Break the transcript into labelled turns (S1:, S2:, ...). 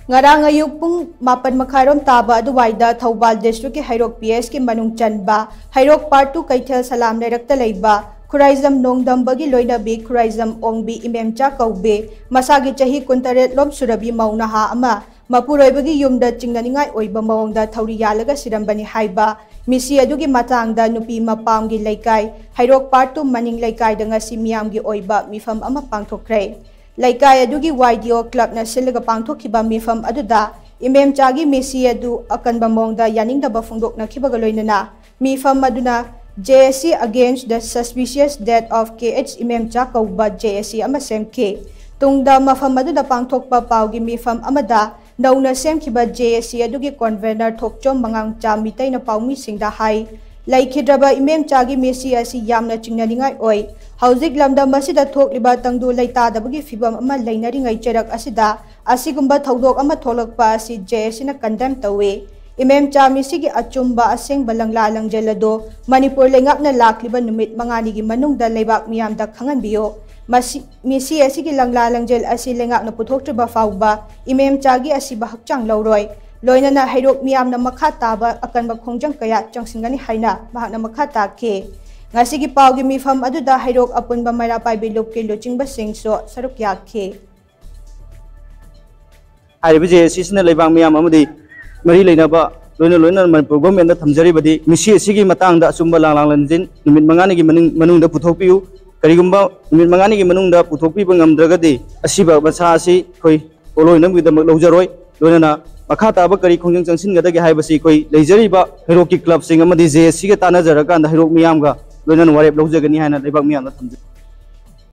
S1: ngarang ayuk pung mapan makharom taba aduwaida Thaubal district ki Hairok PS ki manung chanba Hairok part 2 Kaithel Salam Lairakta leiba Khuraizam Nongdambagi loinabi Khuraizam Ongbi Imemcha Kaube masagi chahi kuntaret lom surabi maunaha ama mapuroibagi yumda chingnaningai oiba mawongda thauri yalaga sirambani haiba misi adugi matangda nupi mapamgi laikai Hairok part 2 maning laikai da ngasi miyamgi oiba mifam ama pangthokre laikai adugi YDO club na silaga pangthokhiba mifam aduda Imemchagi misi adu akanba mawongda yaningdaba phungdokna khibaga loinana mifam aduna JSC against the suspicious death of KH Imemcha Kauba JSC amasem K tungda mafam aduda pangthokpa paugi mifam amada nauna semkiba JSC adugi convener thokchom mangangcha mitaina paumi singda hai laikhidraba Imemchagi misi asi yamna chingnaningai oi hauzik lamda masida thokliba tangdu laitadabagi fibam ama lainaringai cherak asida asigumba thodok ama tholakpa asi JSC na condemn tawe Imemcha misi gi achumba aseng balangla langjelado Manipur lengak na lakliba numit mangani gi manungda leibak miyam da khangan biyo misi asi gi langla langjel asi lengak na puthoktriba fauba Imemcha gi asi bahakchang lawroi loina na Hairok miyam na makha taba akan ba khongjang kaya changsingani haina bahak na makha ta ke ngasi gi pau gi mifam aduda Hairok apunba maira pai bilup ke luchingba singso saruk yakhe
S2: ai bije sisna leibak miyam amadi mari leinaba loina Manipur government da thamjaribadi misi asigi matangda sumba langlang lanjin numit mangani gi manungda puthokpiu karigumba numit mangani gi manungda puthokpiba ngamdragadi asiba basa asi koi oloinam gi damak lawjaroi loina makha taba kari khongjang changsin gadagi haibasi koi leijariba Hairok ki club sing amadi JSC ga tanajaraga Hairok miyam ga loina warep lawjagani haina leibak miyam da thamjari